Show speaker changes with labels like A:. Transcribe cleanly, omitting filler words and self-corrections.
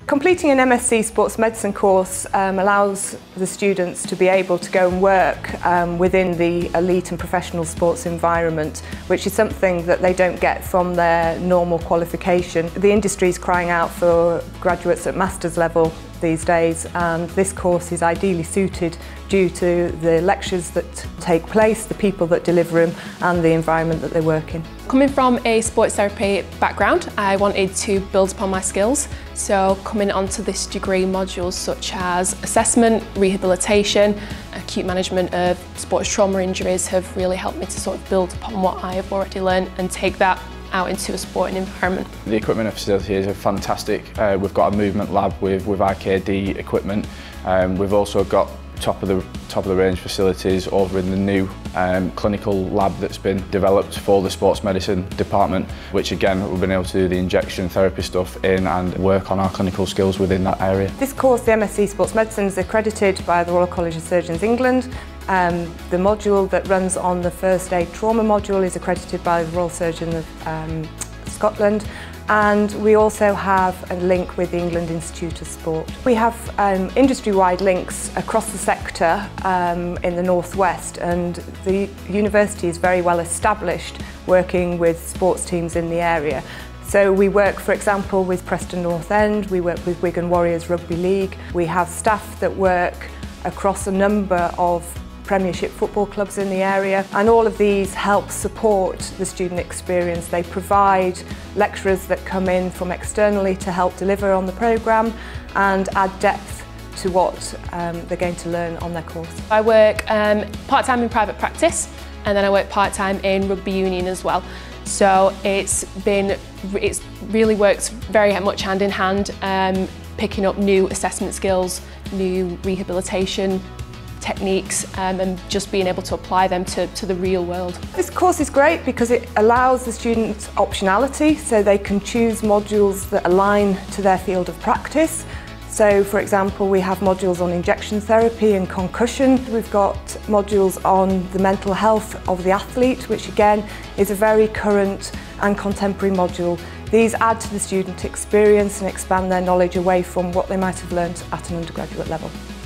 A: Completing an MSc Sports Medicine course allows the students to be able to go and work within the elite and professional sports environment, which is something that they don't get from their normal qualification. The industry is crying out for graduates at master's level these days, and this course is ideally suited due to the lectures that take place, the people that deliver them and the environment that they work in.
B: Coming from a sports therapy background, I wanted to build upon my skills. So coming onto this degree, modules such as assessment, rehabilitation, acute management of sports trauma injuries have really helped me to sort of build upon what I have already learned and take that out into a sporting environment.
C: The equipment and facilities are fantastic. We've got a movement lab with RKD equipment. We've also got top of the range facilities over in the new clinical lab that's been developed for the sports medicine department, which again we've been able to do the injection therapy stuff in and work on our clinical skills within that area.
A: This course, the MSc Sports Medicine, is accredited by the Royal College of Surgeons England. The module that runs on the first aid trauma module is accredited by the Royal Surgeon of Scotland, and we also have a link with the England Institute of Sport. We have industry-wide links across the sector in the northwest, and the university is very well established working with sports teams in the area. So we work, for example, with Preston North End, we work with Wigan Warriors Rugby League. We have staff that work across a number of Premiership football clubs in the area, and all of these help support the student experience. They provide lecturers that come in from externally to help deliver on the programme and add depth to what they're going to learn on their course.
B: I work part-time in private practice, and then I work part-time in rugby union as well. So it's really worked very much hand in hand, picking up new assessment skills, new rehabilitation techniques, and just being able to apply them to the real world. This
A: course is great because it allows the students optionality, so they can choose modules that align to their field of practice. So, for example, we have modules on injection therapy and concussion. We've got modules on the mental health of the athlete, which again is a very current and contemporary module. These add to the student experience and expand their knowledge away from what they might have learnt at an undergraduate level.